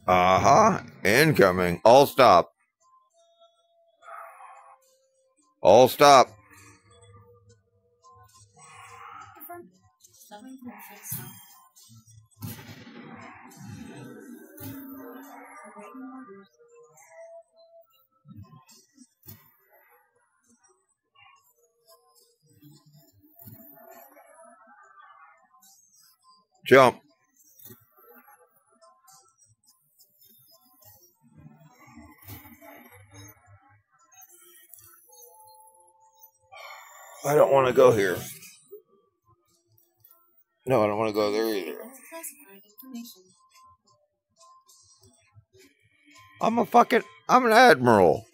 Uh-huh. Incoming. All stop. All stop. Jump. I don't want to go here. No, I don't want to go there either. I'm an admiral.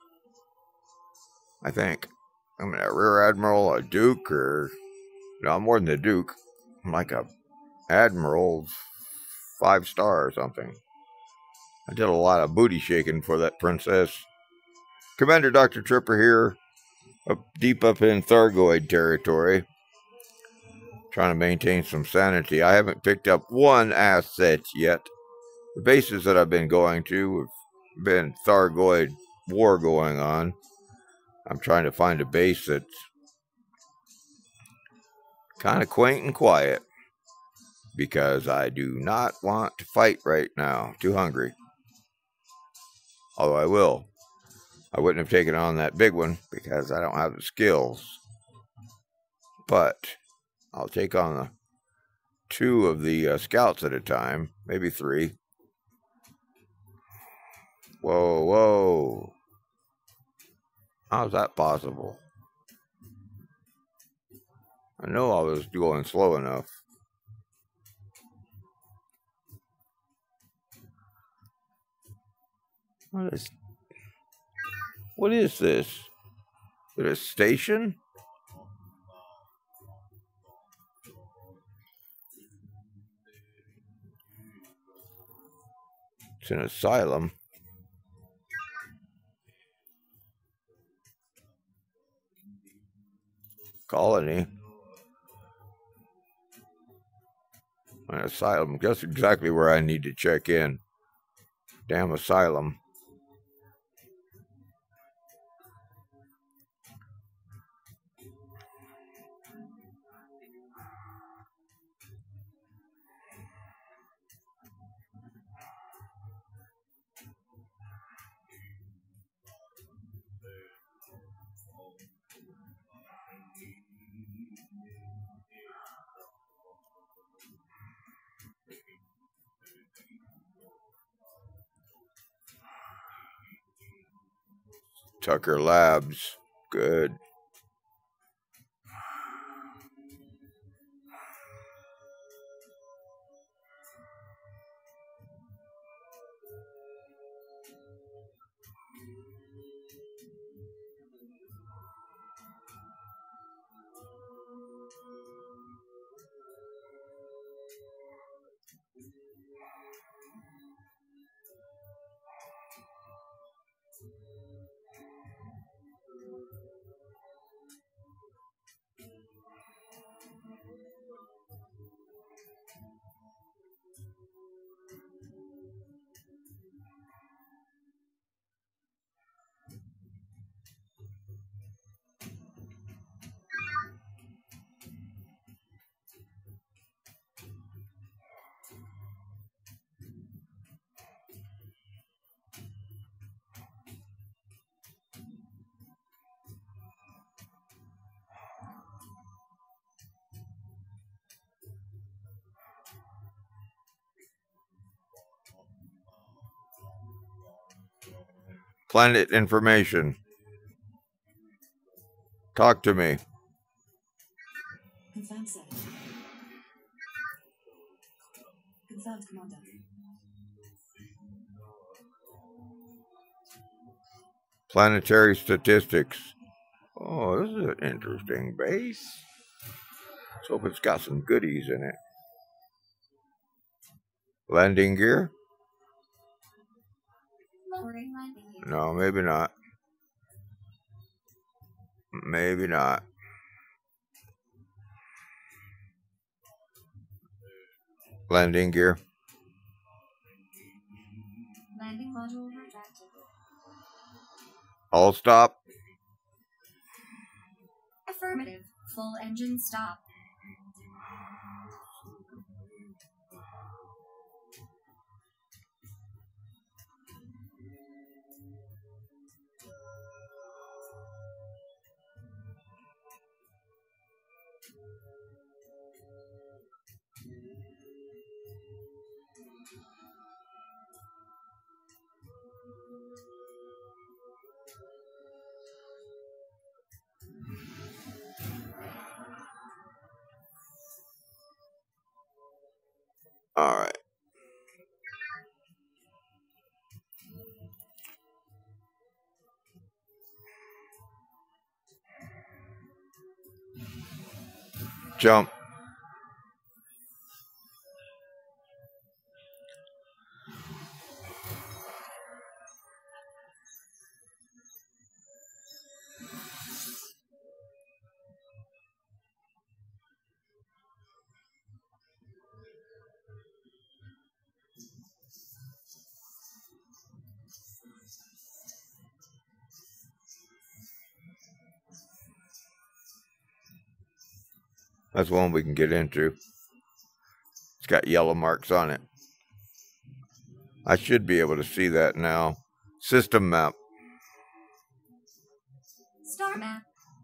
I think. I'm a rear admiral, a duke, or no, I'm more than a duke. I'm like a admiral, 5-star or something. I did a lot of booty shaking for that princess. Commander Dr. Tripper here, deep up in Thargoid territory, trying to maintain some sanity. I haven't picked up one asset yet. The bases that I've been going to have been Thargoid war going on. I'm trying to find a base that's kind of quaint and quiet because I do not want to fight right now. Too hungry. Although I will. I wouldn't have taken on that big one because I don't have the skills. But I'll take on 2 of the scouts at a time, maybe 3. Whoa, whoa. How's that possible? I know I was going slow enough. What is this? Is it a station? It's an asylum. Colony. An asylum. Guess exactly where I need to check in. Damn asylum. Tucker Labs. Good. Planet information. Talk to me. Confirmed, sir. Confirmed, Commander. Planetary statistics. Oh, this is an interesting base. Let's hope it's got some goodies in it. Landing gear? No, maybe not. Maybe not. Landing gear. All stop. Affirmative. Full engine stop. All right. Jump. That's one we can get into. It's got yellow marks on it. I should be able to see that now. System map. Star map.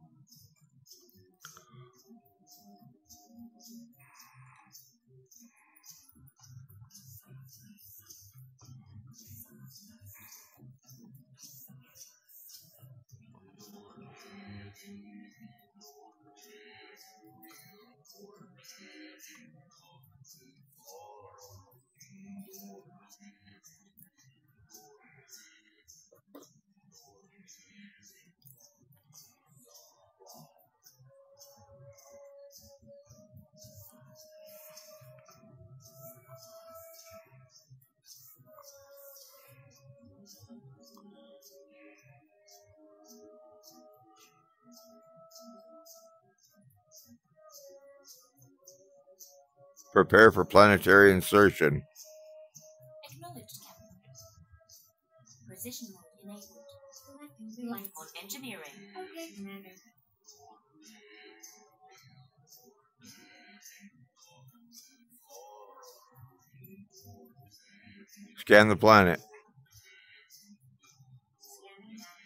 Prepare for planetary insertion. Acknowledged, Captain. Precision mode enabled. Life on engineering. Okay, Commander. Scan the planet. Scanning now.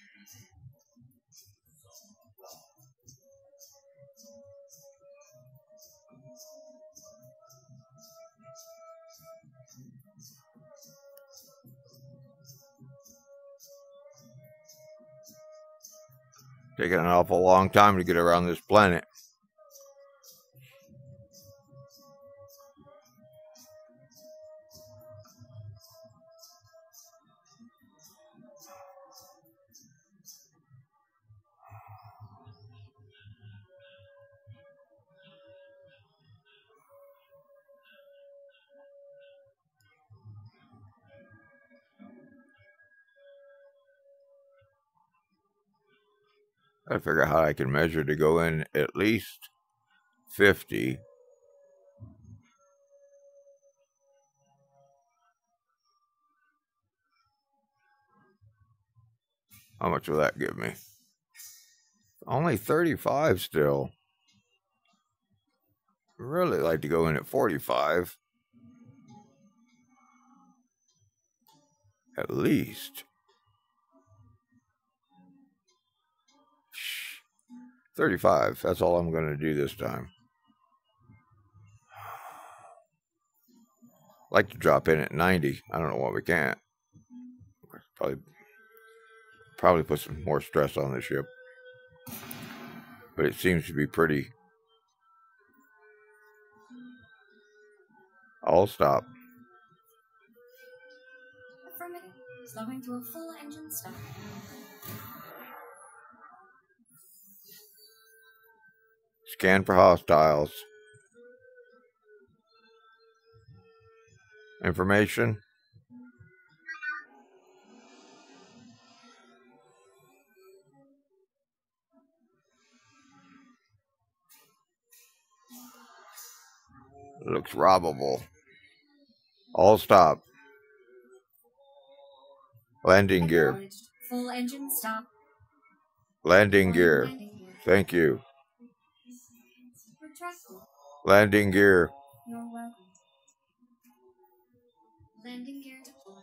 Taking an awful long time to get around this planet. I figure out how I can measure to go in at least 50. How much will that give me? Only 35 still. I'd really like to go in at 45. At least. 35. That's all I'm going to do this time. I'd like to drop in at 90. I don't know why we can't. Probably put some more stress on the ship. But it seems to be pretty. I'll stop. Affirmative. Slowing to a full engine stop. Scan for hostiles. Information. Looks robbable. All stop. Landing gear. Full engine stop. Landing gear. Landing gear. Thank you. Retractable. Landing gear. You're welcome. Landing gear deployed.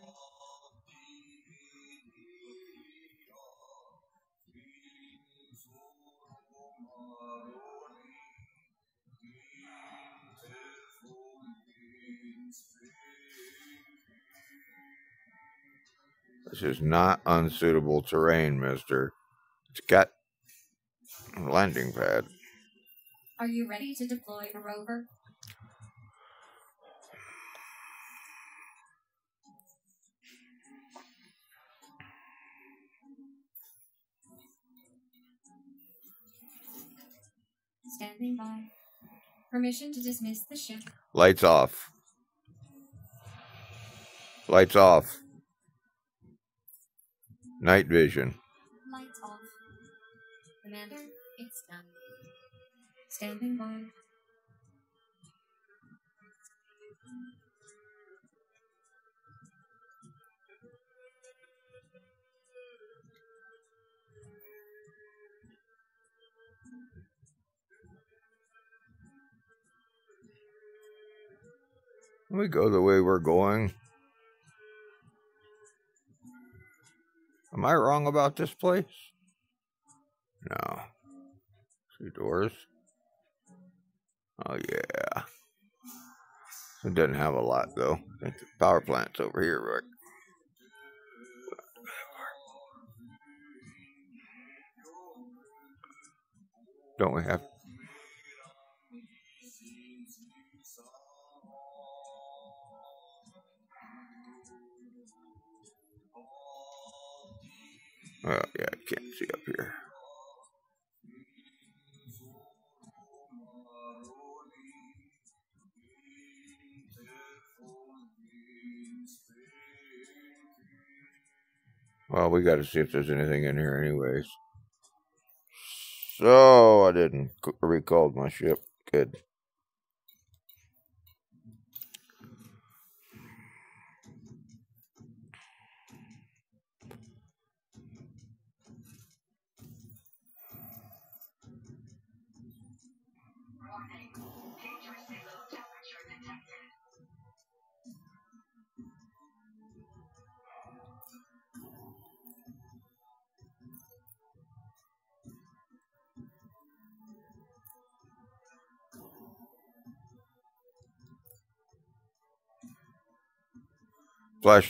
This is not unsuitable terrain, mister. It's got a landing pad. Are you ready to deploy a rover? Standing by. Permission to dismiss the ship. Lights off. Lights off. Night vision. Lights off. Commander, it's done. Standing by. Can we go the way we're going? Am I wrong about this place? No. Two doors. Oh, yeah. It doesn't have a lot, though. I think the power plant's over here, right? Don't we have... Oh, yeah, I can't see up here. Well, we got to see if there's anything in here anyways. So, I didn't recall my ship. Good. Flash.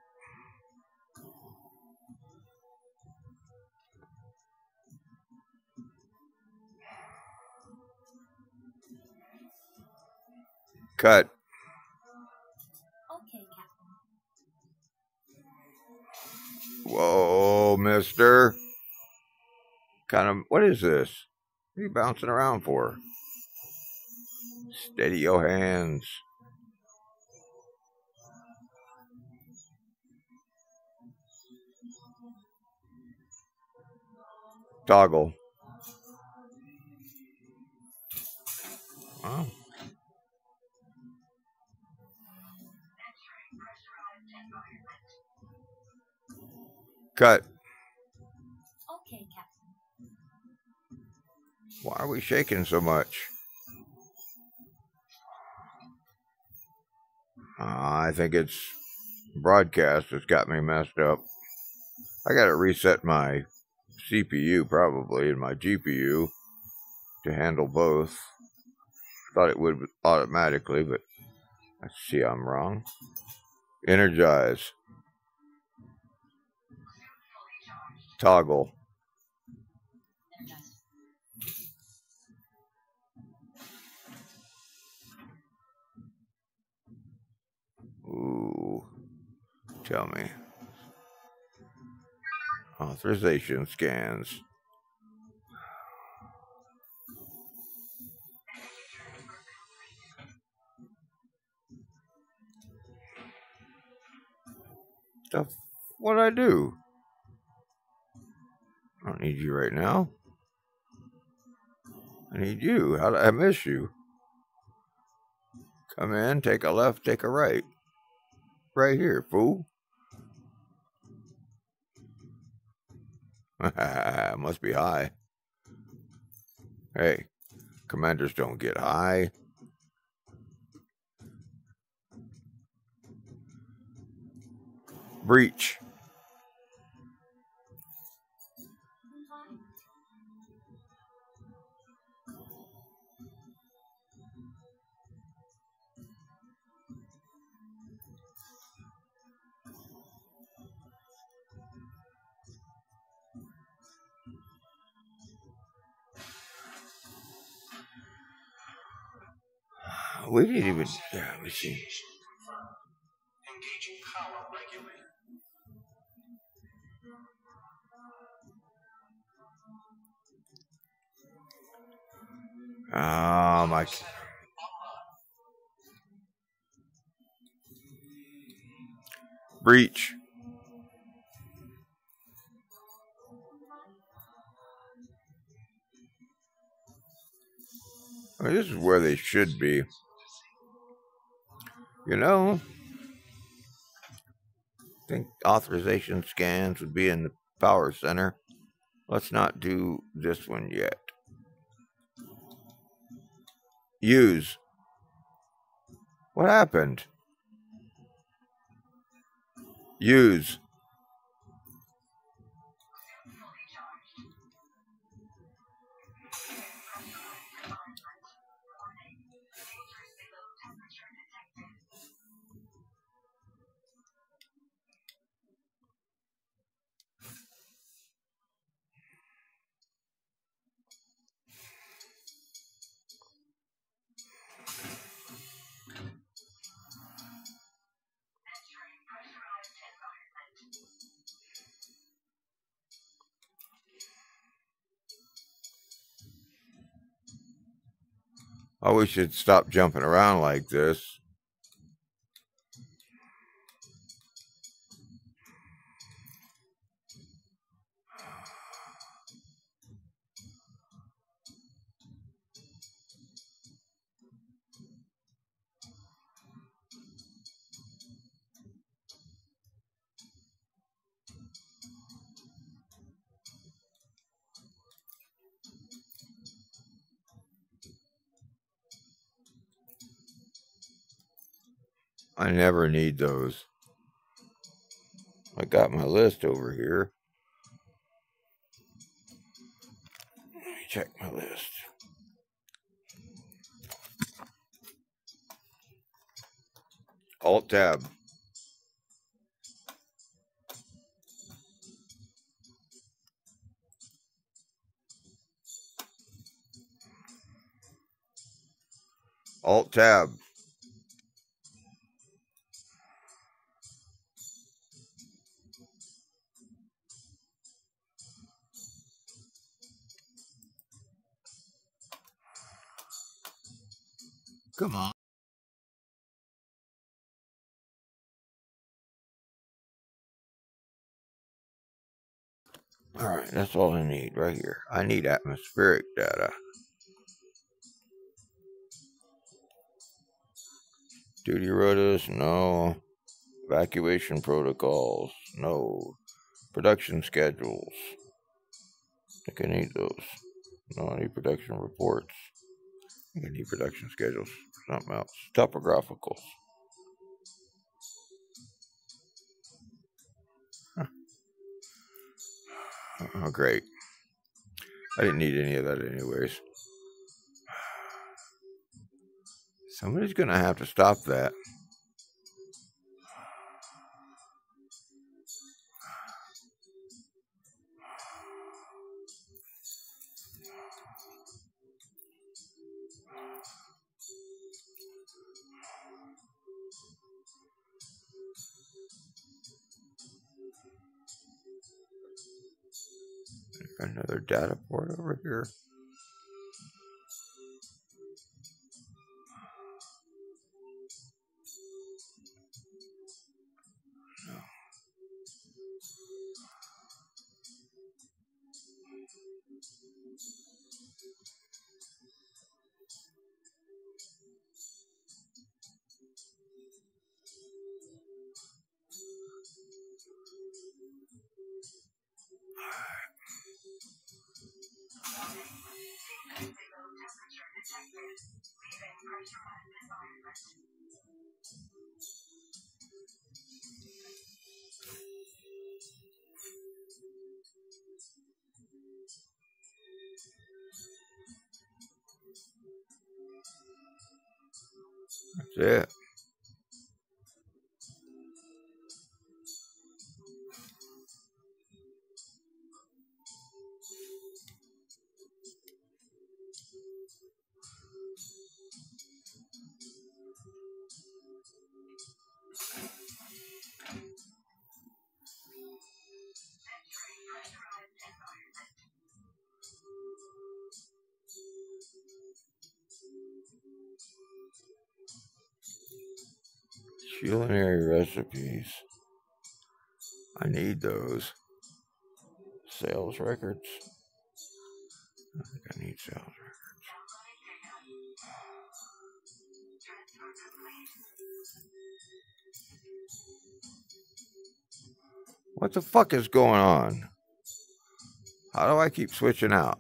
Cut. Okay, Captain. Whoa, mister. Kind of, what is this? What are you bouncing around for? Steady your hands. Toggle. Wow. Cut. Okay, Captain. Why are we shaking so much? I think it's broadcast that's got me messed up. I got to reset my CPU probably and my GPU to handle both. Thought it would automatically, but I see I'm wrong. Energize. Toggle. Ooh. Tell me. Authorization scans. Stuff. What'd I do? I don't need you right now. I need you. How did I miss you? Come in, take a left, take a right. Right here, fool. Must be high. Hey, commanders don't get high. Breach. We didn't even. Yeah, let me see. Engaging power regulator. Oh my. Breach. I mean, this is where they should be. You know, I think authorization scans would be in the power center. Let's not do this one yet. Use. What happened? Use. Oh, we should stop jumping around like this. I never need those. I got my list over here. Let me check my list. Alt tab. Alt tab. Come on. All right, that's all I need right here. I need atmospheric data. Duty rotas, no. Evacuation protocols, no. Production schedules. I think I need those. No, I need production reports. I think I need production schedules. Something else. Topographicals. Huh. Oh, great. I didn't need any of that anyways. Somebody's going to have to stop that. Another data port over here. That's it. Culinary recipes. I need those. Sales records. I think I need sales records. What the fuck is going on? How do I keep switching out?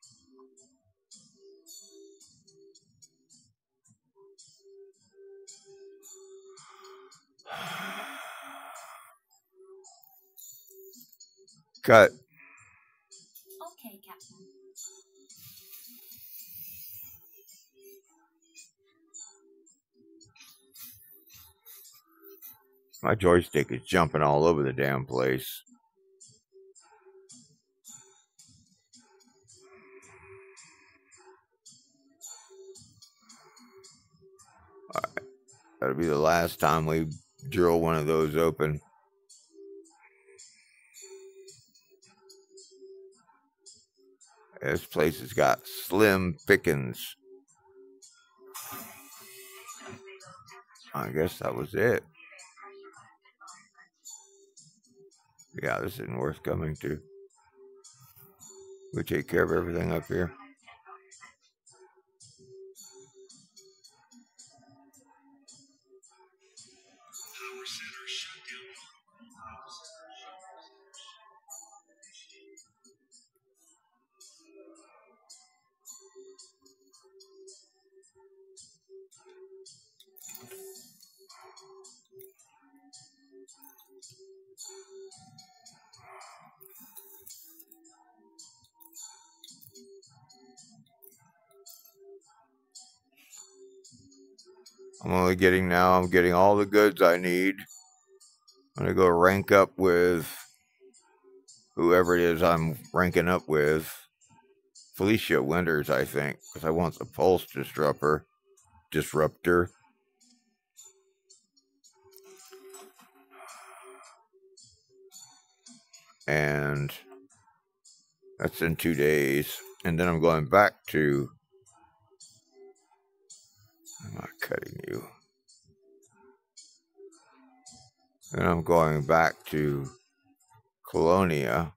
Cut. Okay, Captain. My joystick is jumping all over the damn place. Alright. That'll be the last time we drill one of those open. This place has got slim pickings. I guess that was it. Yeah, this isn't worth coming to. We take care of everything up here. I'm getting all the goods I need. I'm going to go rank up with whoever it is I'm ranking up with. Felicia Winters, I think, because I want the pulse disruptor. And that's in 2 days. And then I'm going back to... I'm not cutting you. Then I'm going back to Colonia.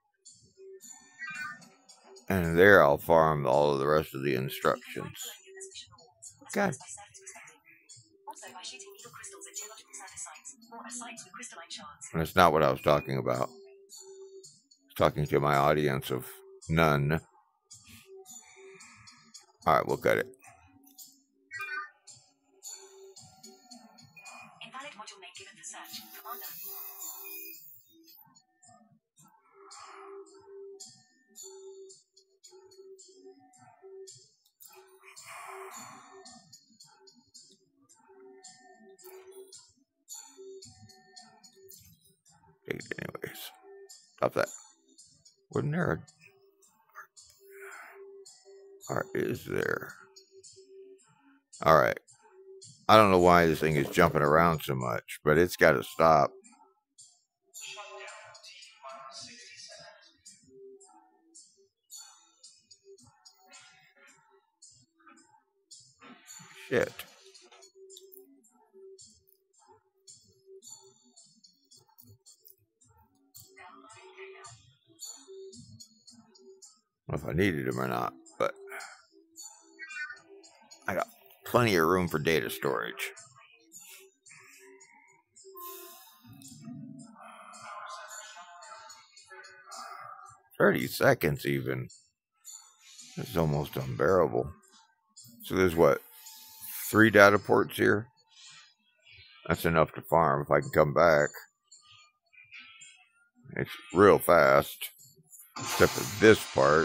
And there I'll farm all of the rest of the instructions. God. That's not what I was talking about. I was talking to my audience of none. Alright, we'll cut it. Invalid module name given for search. Commander. Take it anyways. Stop that. Wasn't there a... Or is there? Alright. I don't know why this thing is jumping around so much, but it's got to stop. Shit. I don't know if I needed them or not, but I got plenty of room for data storage. $30 even. This is almost unbearable. So there's what? 3 data ports here. That's enough to farm if I can come back. It's real fast, except for this part.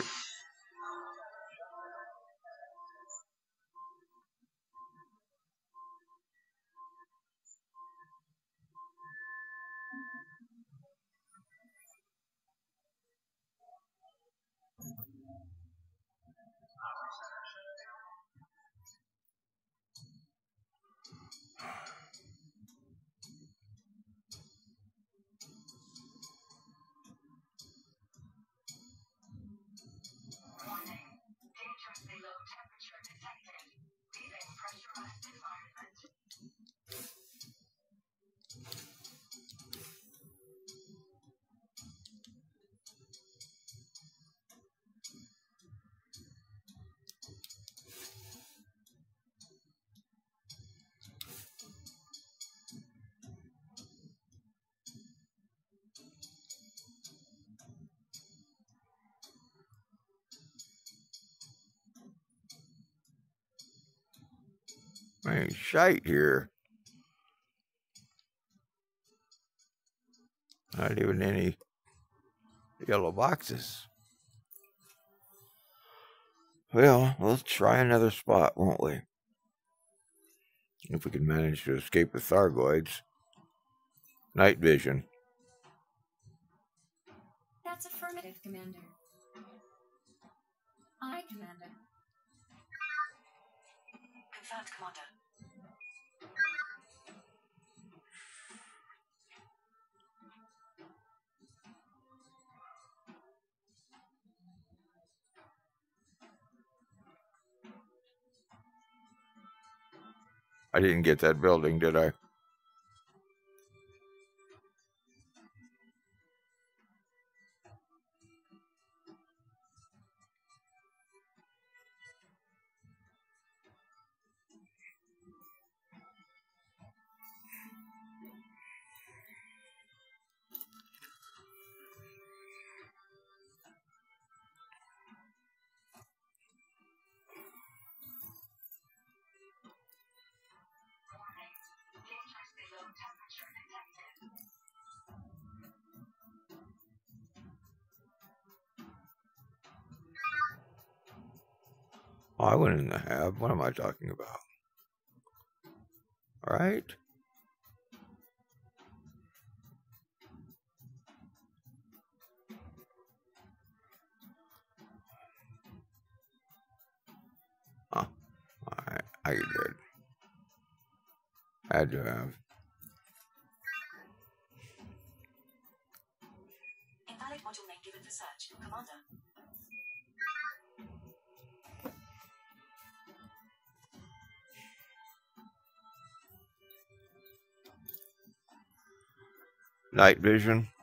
Man, shite here. Not even any yellow boxes. Well, let's try another spot, won't we? If we can manage to escape the Thargoids. Night vision. That's affirmative, Commander. Aye, Commander. Confirmed, Commander. I didn't get that building, did I? Oh, I went in the hab. What am I talking about? All right. Oh, I did. Had to have. Invalid module name given for search, Commander. Night vision.